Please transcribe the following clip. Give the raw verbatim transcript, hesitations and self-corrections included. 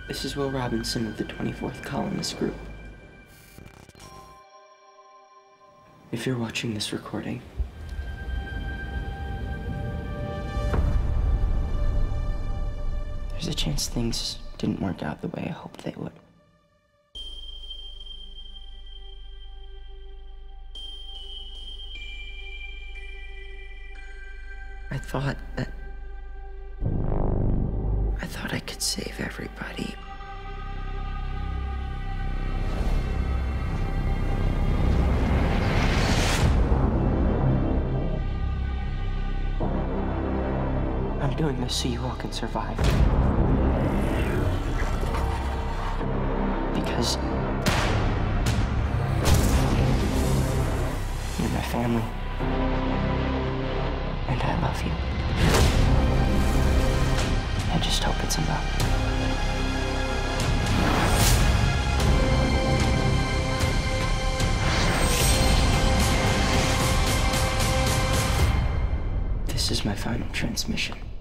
This is Will Robinson of the twenty-fourth Columnist Group. If you're watching this recording, there's a chance things didn't work out the way I hoped they would. I thought that... I thought I could save everybody. I'm doing this so you all can survive. Because you're my family. And I love you. I just hope it's enough. This is my final transmission.